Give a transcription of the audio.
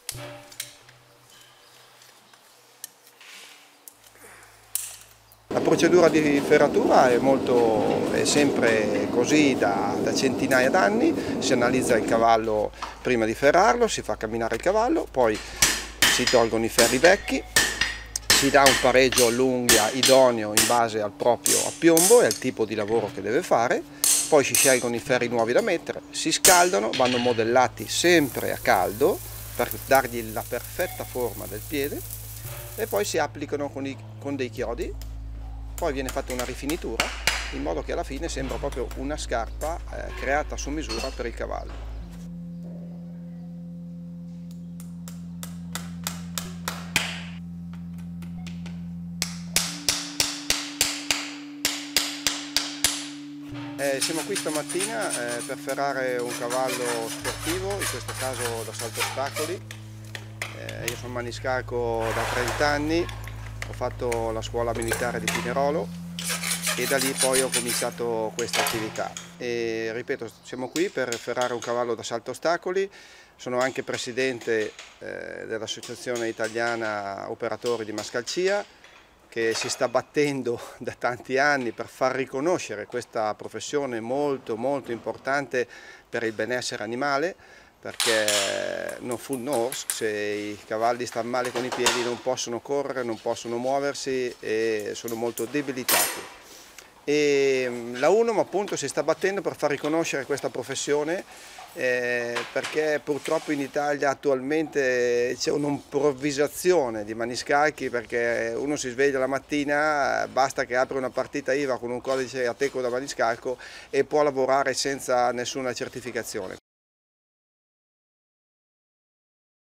La procedura di ferratura è sempre così da centinaia d'anni. Si analizza il cavallo prima di ferrarlo, si fa camminare il cavallo, poi si tolgono i ferri vecchi, si dà un pareggio all'unghia idoneo in base al proprio appiombo e al tipo di lavoro che deve fare, poi si scelgono i ferri nuovi da mettere, si scaldano, vanno modellati sempre a caldo per dargli la perfetta forma del piede e poi si applicano con dei chiodi, poi viene fatta una rifinitura in modo che alla fine sembra proprio una scarpa creata su misura per il cavallo. Siamo qui stamattina per ferrare un cavallo sportivo, in questo caso da salto ostacoli. Io sono maniscalco da 30 anni, ho fatto la scuola militare di Pinerolo e da lì poi ho cominciato questa attività. E ripeto, siamo qui per ferrare un cavallo da salto ostacoli. Sono anche presidente dell'Associazione Italiana Operatori di Mascalcia, che si sta battendo da tanti anni per far riconoscere questa professione molto importante per il benessere animale, perché no food no horse, se i cavalli stanno male con i piedi non possono correre, non possono muoversi e sono molto debilitati. E la UNOM appunto si sta battendo per far riconoscere questa professione perché purtroppo in Italia attualmente c'è un'improvvisazione di maniscalchi, perché uno si sveglia la mattina, basta che apra una partita IVA con un codice Ateco da maniscalco e può lavorare senza nessuna certificazione.